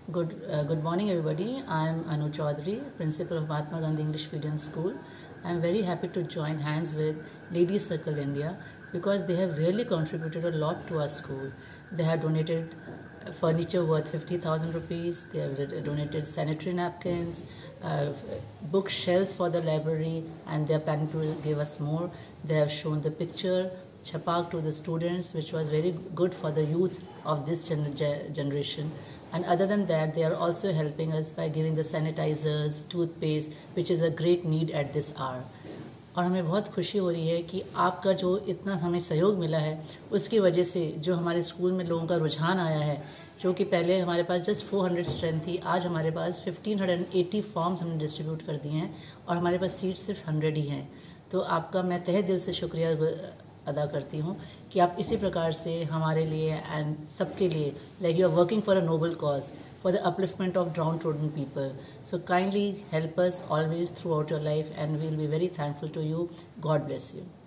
Good morning, everybody. I am Anu Chaudhary, Principal of Mahatma Gandhi English Medium School. I am very happy to join hands with Ladies Circle India because they have really contributed a lot to our school. They have donated furniture worth 50,000 rupees. They have donated sanitary napkins, bookshelves for the library, and they are planning to give us more. They have shown the picture Chapak to the students, which was very good for the youth of this generation. And other than that, they are also helping us by giving the sanitizers, toothpaste, which is a great need at this hour. और हमें बहुत खुशी हो रही है कि आपका जो इतना हमें सहयोग मिला है उसकी वजह से जो हमारे स्कूल में लोगों का रुझान आया है, जो कि पहले हमारे पास जस्ट 400 स्ट्रेंथ थी, आज हमारे पास 1580 फॉर्म्स हमने डिस्ट्रीब्यूट कर दिए हैं और हमारे पास सीट सिर्फ 100 ही हैं। तो आपका मैं तहे दिल से शुक्रिया अदा करती हूँ कि आप इसी प्रकार से हमारे लिए एंड सबके लिए like you are working for a noble cause for the upliftment of downtrodden people. So kindly help us always throughout your life and we'll be very thankful to you. God bless you.